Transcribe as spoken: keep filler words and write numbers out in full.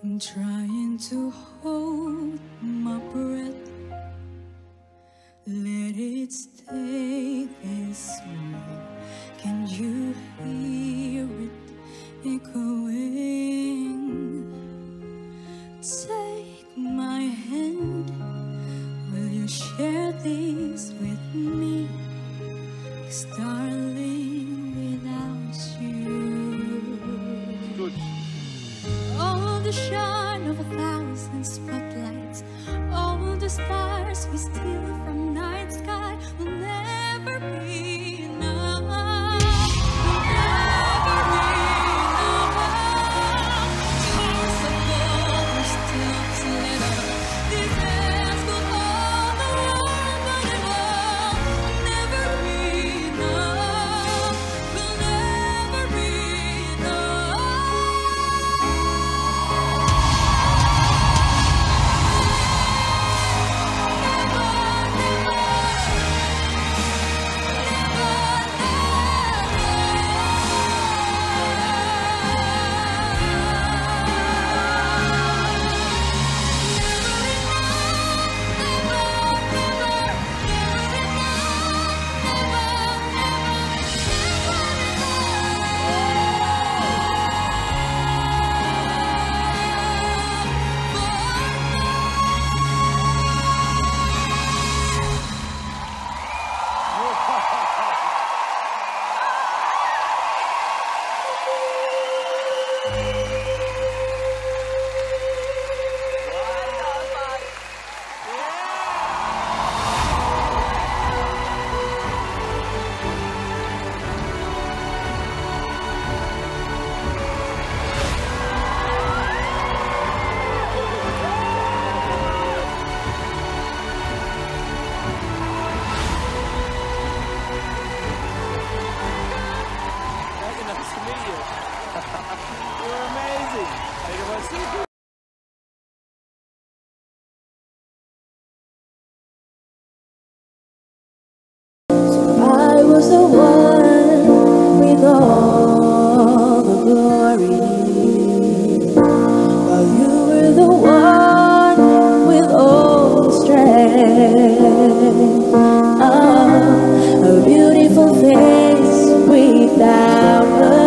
Trying to hold my breath, let it stay this way. Can you hear it echoing? Take my hand, will you share this with me? 'Cause darling, without you, Good. all the shine of a thousand spotlights, all the stars we steal from night sky will never be enough. Will never be enough. Hearts of gold are still glitter. These hands will hold the world, but it will never be enough. Will never be enough. Nice to meet you. You're amazing. Thank you very much. I was the one with all the glory, while you were the one with all the strength. Ah, a beautiful face without a